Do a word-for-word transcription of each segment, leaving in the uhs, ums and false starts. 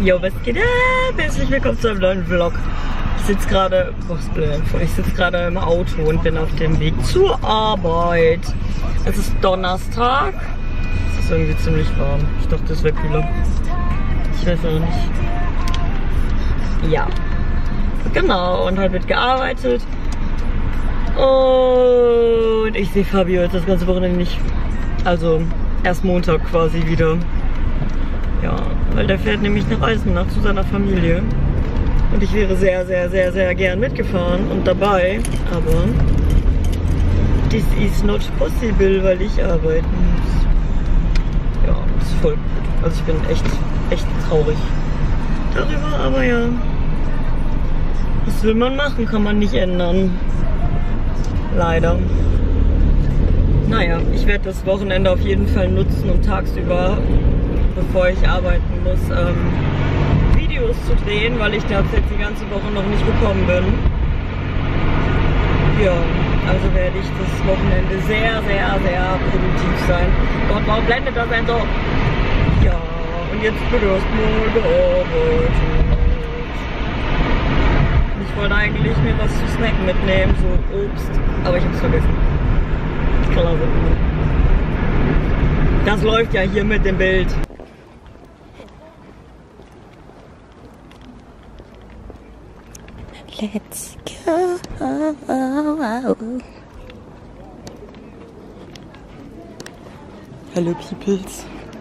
Jo, was geht ab? Herzlich willkommen zu einem neuen Vlog. Ich sitze gerade, ich sitze gerade im Auto und bin auf dem Weg zur Arbeit. Es ist Donnerstag. Es ist irgendwie ziemlich warm. Ich dachte, es wäre kühler. Ich weiß auch nicht. Ja. Genau, und heute wird gearbeitet. Und ich sehe Fabio jetzt das ganze Wochenende nicht. Also erst Montag quasi wieder. Ja, weil der fährt nämlich nach Eisenach zu seiner Familie. Und ich wäre sehr, sehr, sehr, sehr gern mitgefahren und dabei. Aber this is not possible, weil ich arbeiten muss. Ja, das ist voll gut. Also ich bin echt, echt traurig darüber, aber ja. Was will man machen, kann man nicht ändern. Leider. Naja, ich werde das Wochenende auf jeden Fall nutzen, um tagsüber, bevor ich arbeiten muss, ähm, Videos zu drehen, weil ich das jetzt die ganze Woche noch nicht gekommen bin. Ja, also werde ich das Wochenende sehr, sehr, sehr produktiv sein. Gott, warum blendet das ein so? Ja, und jetzt wird erstmal gearbeitet. Ich wollte eigentlich mir was zu snacken mitnehmen, so Obst, aber ich hab's vergessen. Klasse. Das läuft ja hier mit dem Bild. Let's go. Hello peoples.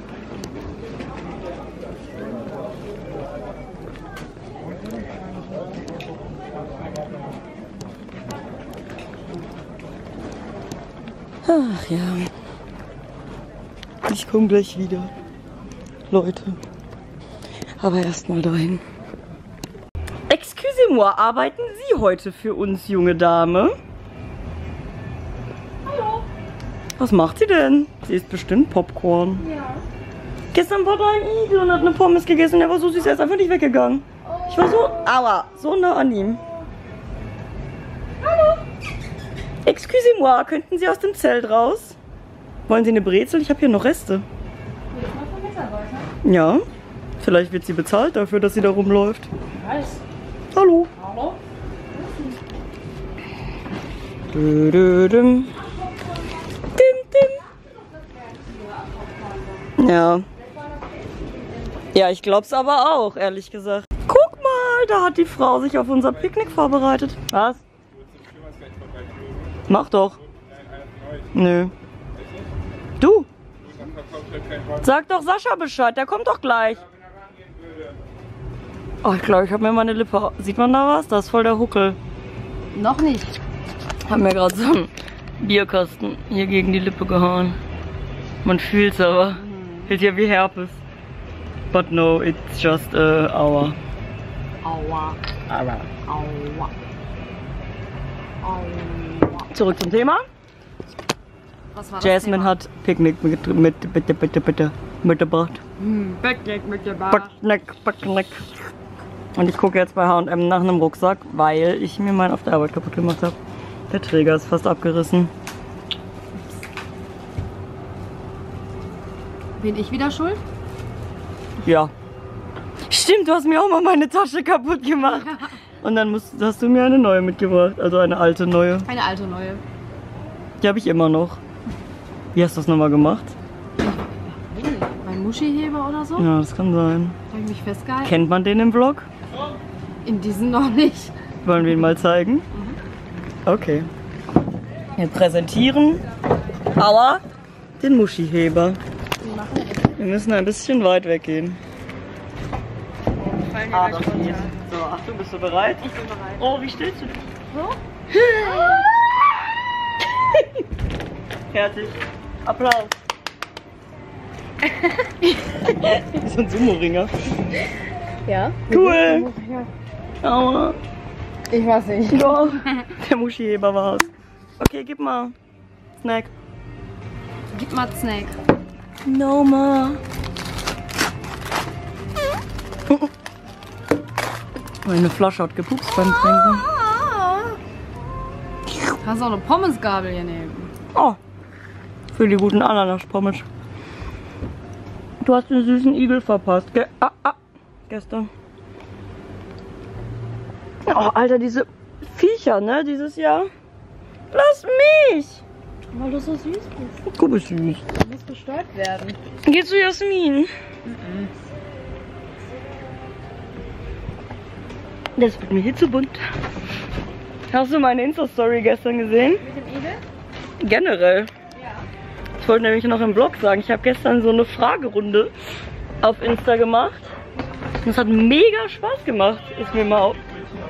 Ach ja. Ich komme gleich wieder. Leute. Aber erstmal dahin. Excusez-moi, arbeiten Sie heute für uns, junge Dame? Hallo. Was macht sie denn? Sie isst bestimmt Popcorn. Ja. Gestern war da ein Igel und hat eine Pommes gegessen. Der war so süß, er ist einfach nicht weggegangen. Ich war so, aua, so nah an ihm. Hallo. Excusez-moi, könnten Sie aus dem Zelt raus? Wollen Sie eine Brezel? Ich habe hier noch Reste. Hier ist mal vom Mitarbeiter. Ja, vielleicht wird sie bezahlt dafür, dass sie da rumläuft. Ich weiß. Hallo. Hallo. Dü, dü, düm. Dim, dim. Ja. Ja, ich glaub's aber auch, ehrlich gesagt. Guck mal, da hat die Frau sich auf unser Picknick vorbereitet. Was? Mach doch. Nö. Du? Sag doch Sascha Bescheid, der kommt doch gleich. Oh, ich glaube, ich habe mir meine Lippe... Sieht man da was? Da ist voll der Huckel. Noch nicht. Ich habe mir gerade so einen Bierkasten hier gegen die Lippe gehauen. Man fühlt's aber. Mhm. Ist ja wie Herpes. But no, it's just uh, aua. Aua. Aua. Aua. Aua. Zurück zum Thema. Was war das Jasmine Thema? hat Picknick mit, mit, bitte, bitte, bitte, mitgebracht. Hm, Picknick mit der Bar. Picknick, Picknick. Und ich gucke jetzt bei H und M nach einem Rucksack, weil ich mir meinen auf der Arbeit kaputt gemacht habe. Der Träger ist fast abgerissen. Bin ich wieder schuld? Ja. Stimmt, du hast mir auch mal meine Tasche kaputt gemacht. Und dann musst, hast du mir eine neue mitgebracht. Also eine alte neue. Eine alte neue. Die habe ich immer noch. Wie hast du das nochmal gemacht? Mein Muschiheber oder so? Ja, das kann sein. Habe ich mich festgehalten? Kennt man den im Vlog? In diesem noch nicht. Wollen wir ihn mal zeigen? Okay. Wir präsentieren Aua den Muschiheber. Wir müssen ein bisschen weit weggehen. Ah, das geht. So, Achtung, bist du bereit? Ich bin bereit. Oh, wie stellst du dich? So? Fertig. Applaus. So ein Sumo-Ringer. Ja. Cool. Aua. Ich weiß nicht. Doch. Der Muschiheber war's. Okay, gib mal. Snack. Gib mal Snack. No ma. Meine Flasche hat gepupst beim Trinken. Kannst auch eine Pommesgabel hier nehmen. Oh, für die guten Ananas-Pommes. Du hast den süßen Igel verpasst, gell? Ah, ah. gestern. Oh, Alter, diese Viecher, ne, dieses Jahr. Lass mich! Weil du so süß bist. Du bist süß. Du musst bestäubt werden. Geh zu Jasmin. Mhm. Das wird mir hier zu bunt. Hast du meine Insta-Story gestern gesehen? Mit dem Igel? Generell. Ja. Ich wollte nämlich noch im Vlog sagen, ich habe gestern so eine Fragerunde auf Insta gemacht. Und es hat mega Spaß gemacht. Ist mir mal, auf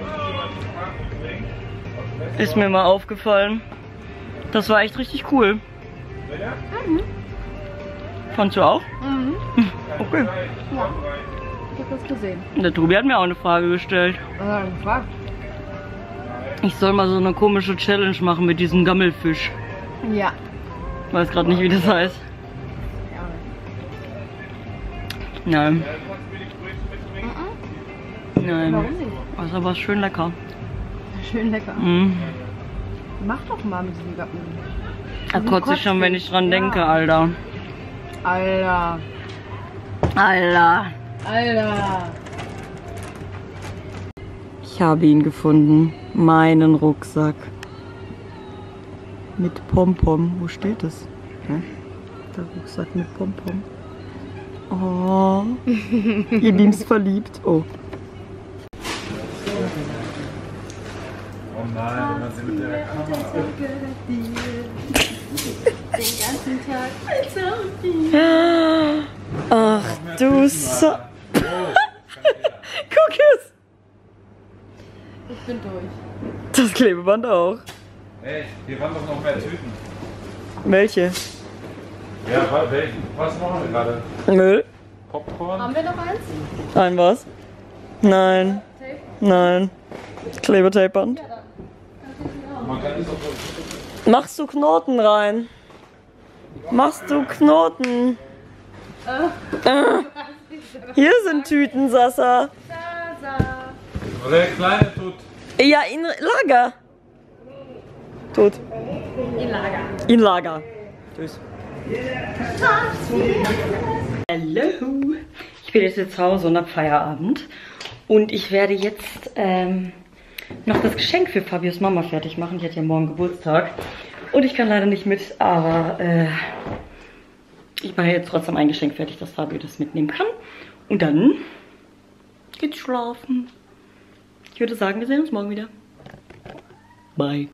ist mir mal aufgefallen. Das war echt richtig cool. Mhm. Fandst du auch? Mhm. Okay. Ja. Ich hab das gesehen. Der Tobi hat mir auch eine Frage gestellt. Was hat er denn gefragt? Ich soll mal so eine komische Challenge machen mit diesem Gammelfisch. Ja. Ich weiß gerade nicht, wie das heißt. Ja. Nein. Mhm. Nein. Warum nicht? Das ist aber schön lecker. Schön lecker. Mhm. Mach doch mal mit diesem Gappen. Da kotze ich schon, wenn ich dran Ja. denke, Alter. Alter. Alter. Alter. Ich habe ihn gefunden. Meinen Rucksack. Mit Pompom. Wo steht es? Hm? Der Rucksack mit Pompom. Oh. Ihr Liebst verliebt. Oh. Oh nein, wenn man sie mit der Kamera. Den ganzen Tag. Ach du so. Oh, Guck es. Ich bin durch. Das Klebeband auch. ey, hier waren doch noch mehr Tüten. Welche? Ja, wa- welche? Was machen wir gerade? Müll. Popcorn? Haben wir noch eins? Ein was? Nein. Tape? Nein. Klebetapeband. Man kann es doch. Machst du Knoten rein? Machst du Knoten? Äh. Hier sind Tüten, Sasa. Sasa. Oder der kleine tut. Ja, in Lager. Tot. In Lager. In Lager. Tschüss. Hallo. Ich bin jetzt zu Hause und hab Feierabend. Und ich werde jetzt ähm, noch das Geschenk für Fabios Mama fertig machen. Die hat ja morgen Geburtstag. Und ich kann leider nicht mit, aber äh, ich mache jetzt trotzdem ein Geschenk fertig, dass Fabio das mitnehmen kann. Und dann geht's schlafen. Ich würde sagen, wir sehen uns morgen wieder. Bye.